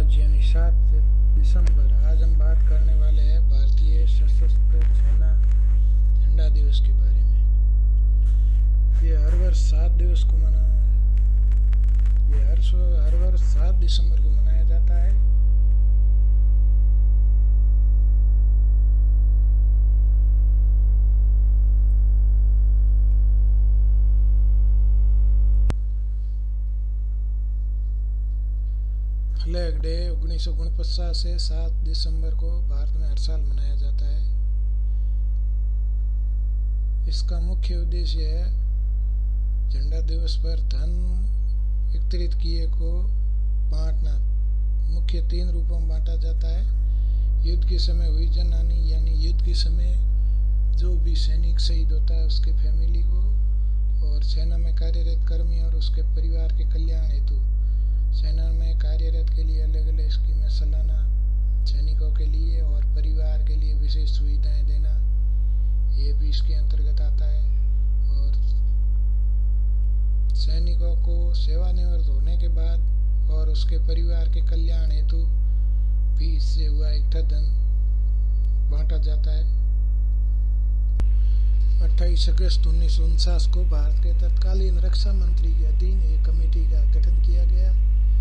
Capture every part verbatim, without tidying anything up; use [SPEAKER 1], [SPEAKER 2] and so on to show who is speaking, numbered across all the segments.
[SPEAKER 1] आज यानी सात दिसंबर। आज हम बात करने वाले हैं भारतीय सशस्त्र सेना झंडा दिवस के बारे में। ये हर वर्ष सात दिवस को मना ये हर हर वर्ष सात दिसंबर को मनाया जाता है। फ्लैग डे उन्नीस सौ उनपचास से सात दिसंबर को भारत में हर साल मनाया जाता है। इसका मुख्य उद्देश्य है झंडा दिवस पर धन एकत्रित किए को बांटना। मुख्य तीन रूपों में बांटा जाता है। युद्ध के समय हुई जन हानि यानी युद्ध के समय जो भी सैनिक शहीद होता है उसके फैमिली को, और सेना में कार्यरत कर्मी और उसके परिवार के कल्याण हेतु सेना में कार्यरत के लिए अलग अलग स्कीमें सालाना सैनिकों के लिए और परिवार के लिए विशेष सुविधाएं देना, ये भी इसके अंतर्गत आता है। और सैनिकों को सेवानिवृत्त होने के बाद और उसके परिवार के कल्याण हेतु भी इससे हुआ इकट्ठा धन बांटा जाता है। अट्ठाईस अगस्त उन्नीस सौ उनचास को भारत के तत्कालीन रक्षा मंत्री के अधीन एक कमेटी का गठन किया गया।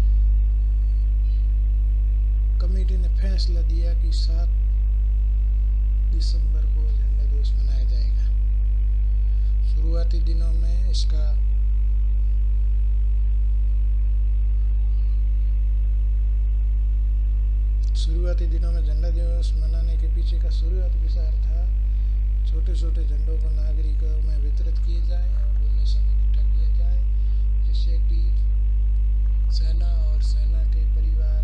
[SPEAKER 1] कमेटी ने फैसला दिया कि सात दिसंबर को झंडा दिवस मनाया जाएगा। शुरुआती दिनों में इसका शुरुआती दिनों में झंडा दिवस मनाने के पीछे का शुरुआती विचार था छोटे छोटे झंडों को नागरिकों में वितरित किए जाए और डोनेशन इकट्ठा किया जाए, जिससे कि सेना और सेना के परिवार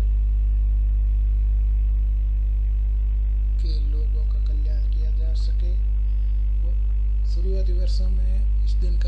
[SPEAKER 1] के लोगों का कल्याण किया जा सके। शुरुआती वर्षों में इस दिन